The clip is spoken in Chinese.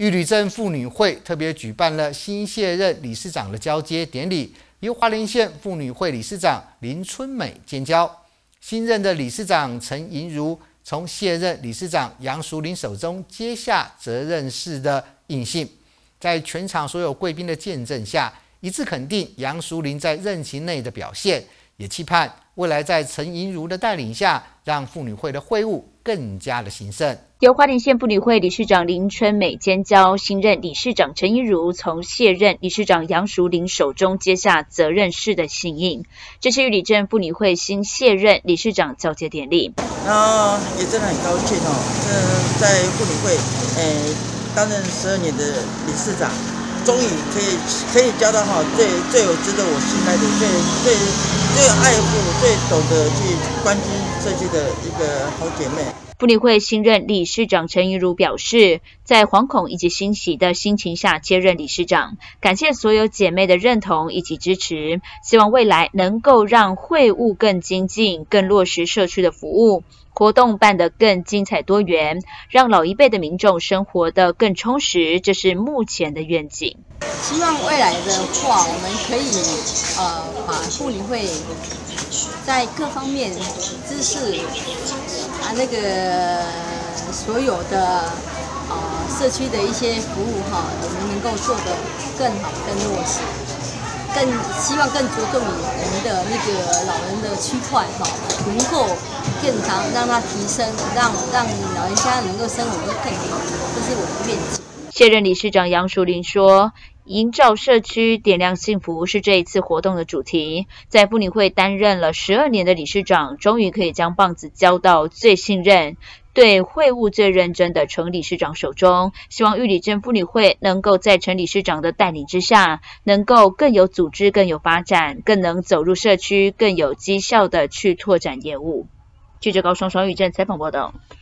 玉里镇妇女会特别举办了新卸任理事长的交接典礼，由花莲县妇女会理事长林春美监交。新任的理事长陈莹如从卸任理事长杨淑玲手中接下责任式的印信，在全场所有贵宾的见证下，一致肯定杨淑玲在任期内的表现，也期盼未来在陈莹如的带领下，让妇女会的会务更加的兴盛。 由花莲县妇女会理事长林春美监交，新任理事长陈怡如从卸任理事长杨淑玲手中接下责任式的信印。这是玉里镇妇女会新卸任理事长交接典礼。 也真的很高兴在妇女会担任12年的理事长，终于可以交到最有值得我信赖的、最爱护、最懂得去关心社区的一个好姐妹。 妇女会新任理事长陈怡如表示，在惶恐以及欣喜的心情下接任理事长，感谢所有姐妹的认同以及支持，希望未来能够让会务更精进，更落实社区的服务，活动办得更精彩多元，让老一辈的民众生活得更充实，这是目前的愿景。 希望未来的话，我们可以把妇女会在各方面知识那个所有的社区的一些服务我们能够做得更好、更落实，更希望更着重于我们的那个老人的区块能够更长，让它提升，让老人家能够生活得更好，这是我的愿景。 卸任理事长杨淑玲说，营造社区点亮幸福是这一次活动的主题。在妇女会担任了12年的理事长，终于可以将棒子交到最信任、对会务最认真的陈理事长手中，希望玉里镇妇女会能够在陈理事长的带领之下，能够更有组织、更有发展，更能走入社区，更有绩效的去拓展业务。记者高双双玉镇采访报道。